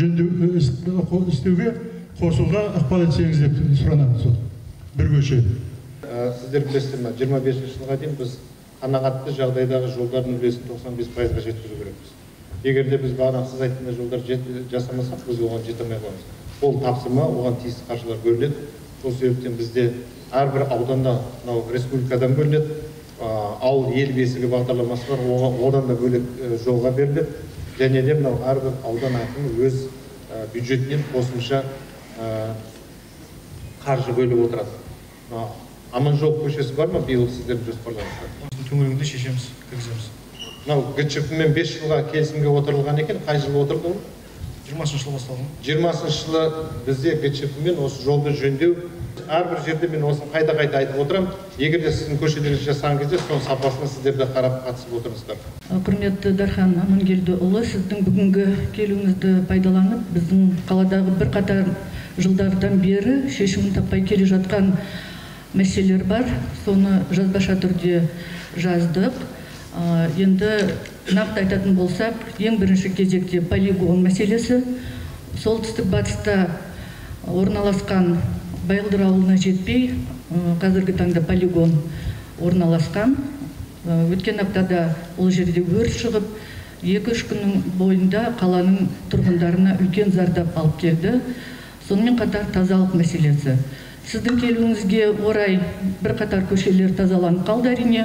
істеуге қосуға ықпал етсеңіз деп сұранамыз. Сол бір көше. Сіздер білесіздер ме, жиырма бесінші жылға дейін біз қанағатты жағдайдағы жолдардың үлесін тоқсан бес пайызға жеткізу керекпіз. Егер де біз бағана сіз айтқандай жолдар жасамасақ, біз оған жете алмай қаламыз. Ол тапсырма, оған тиісті қаржылар бөлінеді. Сол себептен бізде әрбір ауданда, мынау республикадан бөлінеді, ауыл ел бесігі бағдарламасы бар, одан да бөлек жолға беріледі. Және де мынау әрбір аудан әкімі өз бюджетінен қосымша қаржы бөліп отырады. Аманжолов көшесі бар ма, биыл сіздердің жоспарларыңызда? Төңірегінде шешеміз, кіргіземіз. Мынау ГЧП-мен бес жылға келісімге отырылған екен, қай жылы отырды ол? жиырмасыншы жылы басталған. жиырмасыншы жылы бізде ГЧП-мен осы жолды жөндеу, әрбір жерде мен осыны қайта-қайта айтып отырамын. Егер де сіздің көшелеріңіз жасаған кезде, соның сапасына сіздер де қарап қатысып отырсыздар. Құрметті Дархан Амангелдіұлы, сіздің бүгінгі келуіңізді пайдаланып, біздің қаладағы бір қатар жылдардан бері шешімін таппай келе жатқан мәселелер бар. Соны жазбаша түрде жаздық. Енді нақты айтатын болсақ, ең бірінші кезекте полигон мәселесі. Солтүстік батыста орналасқан Байғұлдыр ауылына жетпей, қазіргі таңда полигон орналасқан. Өткен аптада ол жерде өрт шығып, екі-үш күннің бойында қаланың тұрғындарына үлкен зардап алып келді. Сонымен қатар тазалық мәселесі. Сіздің келуіңізге орай бір қатар көшелер тазаланып қалды әрине.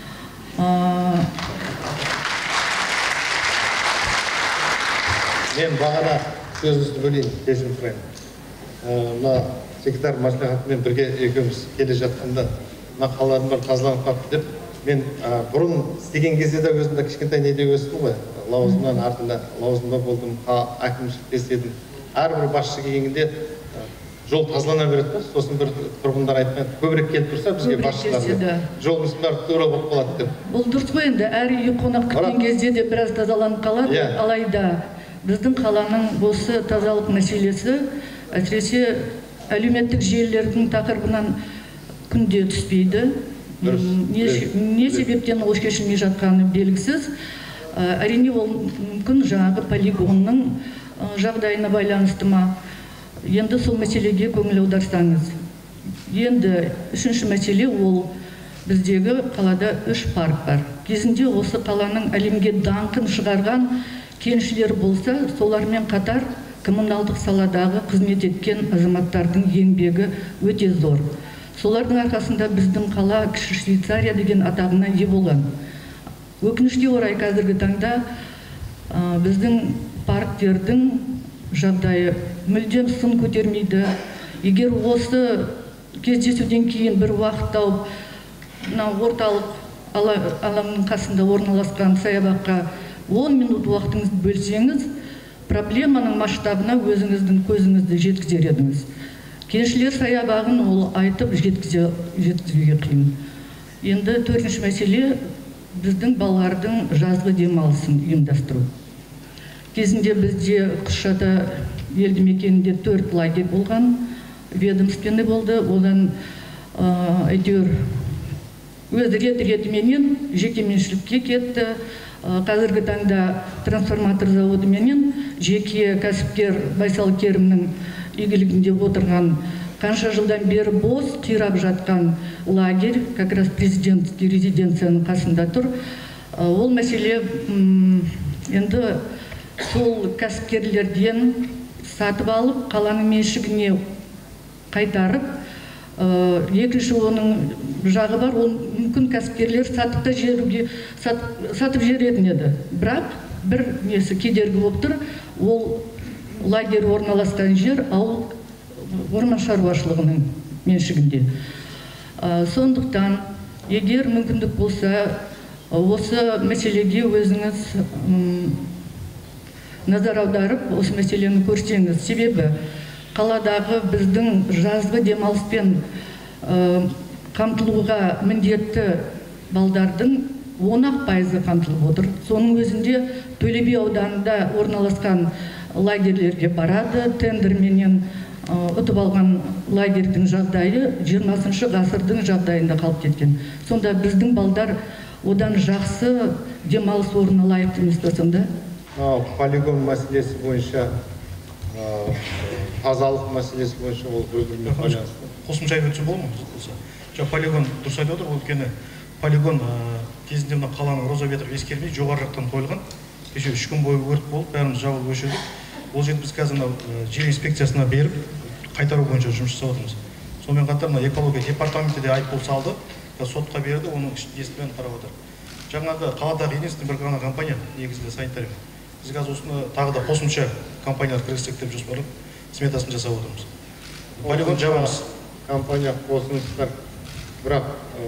Мен бағана сөзіңізді бөлейін, кешірім сұрайын. Мына секретар мәслихатымен бірге екеуміз келе жатқанда мына қалалардың бәрі тазаланып қалыпты деп, мен бұрын істеген кезде де өзімде кішкентай неде өстім ғой. Лауазымнан артында лауазымда болдым, әкімшілікте істедім. Әрбір басшы келгенде жол тазалана береді, сосын бір тұрғындар айтқан, көбірек келіп тұрса бізге басшылар жолымыз бәрі тура болып қалады деп. Бұл дұрыс қой, енді әр үй қонақ күткен кезде де біраз тазаланып қалады, алайда біздің қаланың осы тазалық мәселесі әсіресе әлеуметтік желілердің тақырыбынан күнде түспейді. Не себептен ол шешілмей жатқаны белгісіз. Әрине ол мүмкін жаңағы полигонның жағдайына байланысты ма. Енді сол мәселеге көңіл аударсаңыз. Енді үшінші мәселе ол біздегі қалада үш парк бар. Кезінде осы қаланың әлемге даңқын шығарған кеншілер болса, солармен қатар коммуналдық саладағы қызмет еткен азаматтардың еңбегі өте зор. Солардың арқасында біздің қала кіші Швейцария деген атағына ие болған. Өкінішке орай қазіргі таңда біздің парктердің жағдайы мүлдем сын көтермейді. Егер осы кездесуден кейін бір уақыт тауып, орталық алаңның қасында орналасқан саябаққа он минут уақытыңызды бөлсеңіз, проблеманың масштабына өзіңіздің көзіңізді жеткізер едіңіз. Кеншілер саябағын ол айтып жеткізуге қиын. Енді төртінші мәселе біздің балалардың жазғы демалысын ұйымдастыру. Кезінде бізде Құшата елді мекенінде төрт лагерь болған, ведомственный болды, одан әйтеуір өз рет-ретіменен жекеменшілікке кетті. Қазіргі таңда трансформатор заводы менен жеке кәсіпкер Байсал Керімнің игілігінде отырған, қанша жылдан бері бос қирап жатқан лагерь, как раз президентский резиденцияның қасында тұр. Ол мәселе енді сол кәсіпкерлерден сатып алып, қаланың меншігіне қайтарып, екінші оның жағы бар, ол мүмкін кәсіпкерлер сатып та жеруге сатып жеретін еді. Бірақ бір несі кедергі болып тұр, ол лагерь орналасқан жер ауыл орман шаруашылығының меншігінде. Сондықтан, егер мүмкіндік болса, осы мәселеге өзіңіз назар аударып, осы мәселені көрсеңіз. Себебі қаладағы біздің жазғы демалыспен қамтылуға міндетті балдардың он ақ пайызы қамтылып отыр. Соның өзінде Төле би ауданында орналасқан лагерлерге барады, тендерменен ұтып алған лагердің жағдайы жиырмасыншы ғасырдың жағдайында қалып кеткен. Сонда біздің балдар одан жақсы демалыс орны лайықты емес пе сонда? Полигон мәселесі бойынша, тазалық мәселесі бойынша ол бір-біріне байланысты. Қосымша айтып өтсем болады ма? Жоқ, полигон дұрыс айтып отыр, өйткені полигон кезінде мына қаланың роза-ветр ескермей жоғары жақтан қойылған. Кеше үш күн бойы өрт болып, бәріміз жабылып өшірдік. Ол жерді біз қазір жер инспекциясына беріп, қайтару бойынша жұмыс жасап отырмыз. Сонымен қатар экология департаменті де айыппұл салды, сотқа берді, оның естімен қарап отыр. Жаңағы қаладағы единственный бір ғана компания, негізінде санитария. Біз қазір осыны тағы да қосымша компаниялар кіргізсек деп жоспарлап сметасын жасап отырмыз. Полигон жабамыз. Компания қосыңыздар, бірақ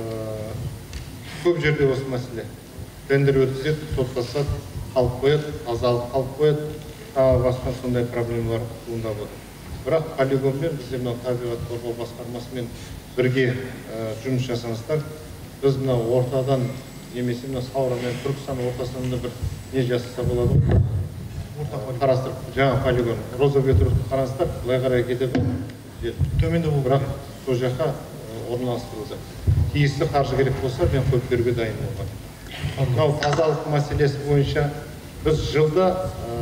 көп жерде осы мәселе. Тендер өтсет, соттасады, қалып қояды, тазалық қалып қояды, тағы басқан сондай проблемалар туындап отыр. Бірақ полигонмен бізде мынау табиғат қорғау басқармасымен бірге жұмыс жасаңыздар. Біз мынау ортадан немесе мына Саура мен Түркістан ортасында бір не жасаса болады ғой. Қарастырып, жаңа полигон, роза-ветрді қарастырып, былай қарай кетеді. Төменде бұл. Бірақ сол жаққа орналастырылды. Тиісті қаржы керек болса, мен қойып беруге дайын болған. Мынау тазалық мәселесі бойынша біз жылда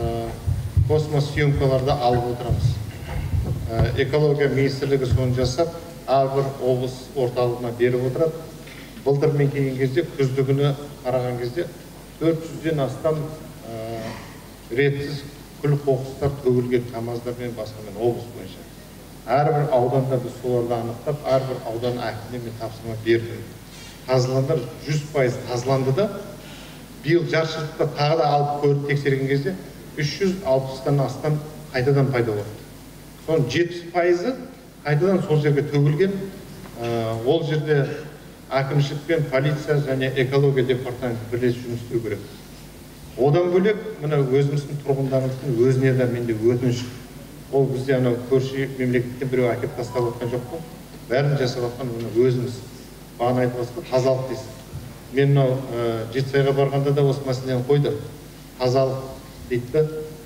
космос съемкаларды алып отырамыз. Экология министрлігі соны жасап, әрбір облыс орталығына беріп отырады. Былтыр мен келген кезде, күздігіні қараған кезде төрт жүзден астам ретсіз күл қоқыстар төгілген камаздар мен басқамен облыс бойынша. Әрбір ауданда біз соларды анықтап, әрбір аудан әкіміне мен тапсырма бердім. Тазаландар жүз пайыз тазаланды да, биыл жаршылықта тағы да алып көріп тексерген кезде үш жүз алпыстан астам қайтадан пайда болды. Соның жетпіс пайызы қайтадан сол жерге төгілген. Ол жерде әкімшілікпен полиция және экология департаменті бірлесіп жұмыс істеу керек. Одан бөлек, мына өзіміздің тұрғындарымыздың өзіне де менде өтініш. Ол бізде анау көрші мемлекеттен біреу әкеп тастап отқан жоқ қой. Бәрін жасап отқан өзіміз. Бағана айтып отырсыз, тазалық дейсіз. Мен мынау Жетісайға барғанда да осы мәселені қойды. Тазалық дейді.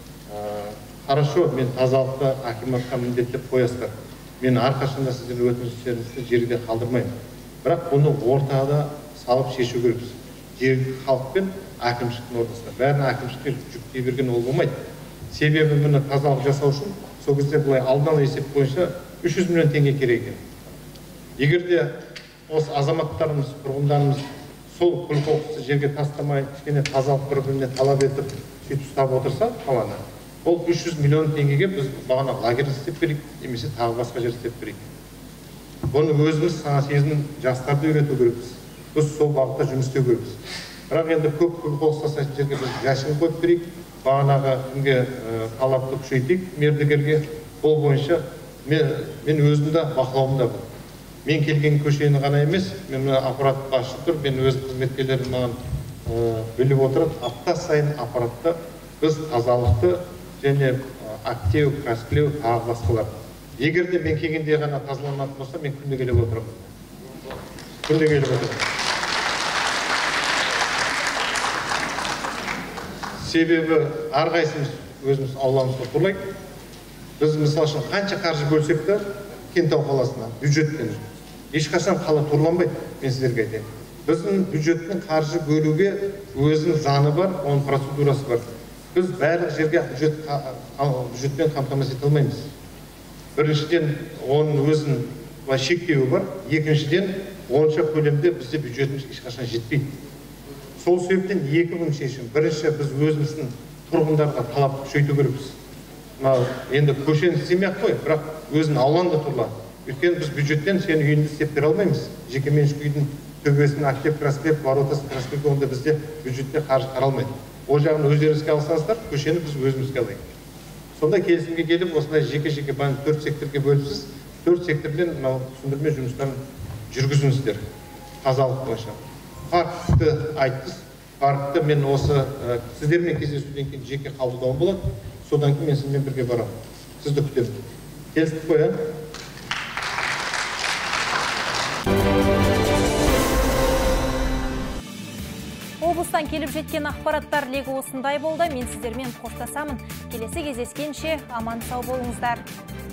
Хорошо, мен тазалықты акиматқа міндеттеп қоясыздар. Мен әрқашанда сіздердің өтініштеріңізді жерде қалдырмаймын. Бірақ бұны ортада салып шешу керекпіз. Жергілікті халықпен әкімшіліктің ортасында. Бәрін әкімшілікке жүктей берген ол болмайды. Себебі мұны тазалық жасау үшін сол кезде былай алдын ала есеп бойынша үш жүз миллион теңге керек екен. Егер де осы азаматтарымыз, тұрғындарымыз сол күл қоқысты жерге тастамай, кішкене тазалық бір-біріне талап етіп, сөйтіп ұстап отырса қаланы, ол үш жүз миллион теңгеге біз бағана лагерь істеп берейік, немесе тағы басқа жер істеп берейік. бұны өзіміз сана сезімін жастарды үйрету керекпіз. Біз сол бағытта жұмыс істеу керекпіз. Бірақ енді көп қол ұстасатын жерге біз жәшін қойып берейік, бағанағы кімге талапты күшейтейік, мердігерге. Бұл бойынша мен, мен өзімді бақылауымда бұл. Мен келген көшені ғана емес, мен аппарат басшы тұр, мен өз қызметкерлерім маған біліп отырып, апта сайын аппаратта біз тазалықты және актеу, краскілеу, тағы басқалар. Егер де мен келгенде ғана тазаланатын болса, мен күнде келіп отырамын. Күнде келіп отырамын. Себебі әрқайсымыз өзіміз ауламызға торлайды. Біз мысалы үшін қанша қаржы бөлсек те Кентау қаласына бюджеттен ешқашан қала торланбайды, мен сіздерге айтайын. Біздің бюджеттің қаржы бөлуге өзінің заңы бар, оның процедурасы бар. Біз барлық жерге бюджетпен қамтамасыз ете алмаймыз. Біріншіден, оның өзінің шектеуі бар. Екіншіден, онша көлемде бізде бюджетіміз ешқашан жетпейді. Сол себептен екі мың шешім. Бірінші, біз өзіміздің тұрғындарға талап күшейту керекпіз. Енді көшені істемей-ақ қой, бірақ өзінің аулаңда тұрла. Өйткені біз бюджеттен сен үйінді істеп бере алмаймыз. Жекеменшік үйдің төбесін актеп, краскеп, воротасын краскеп, онда бізде бюджетте қаржы қаралмайды. Ол жағын өздеріңізге алсаңыздар, көшені біз өзімізге алайық. Сонда келісімге келіп, осындай жеке-жеке төрт секторға бөліпсіз, төрт сектормен түсіндірме жұмыстарын жүргізіңіздер. Тазалық бойынша. Паркты айттыңыз. Паркты мен осы сіздермен кездесуден кейін жеке қабылдауым болады. Содан кейін мен сізбен бірге барамын. Сізді күтемін. Келістік қой, ә? Облыстан келіп жеткен ақпараттар легі осындай болды. Мен сіздермен қоштасамын. Келесі кездескенше аман сау болыңыздар.